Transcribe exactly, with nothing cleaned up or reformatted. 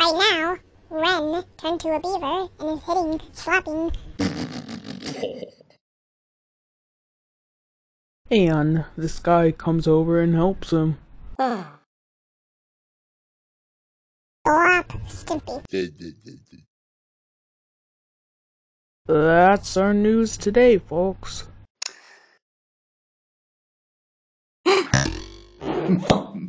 Right now, Ren turned to a beaver and is hitting Slopping. And this guy comes over and helps him. Slop Stimpy. That's our news today, folks.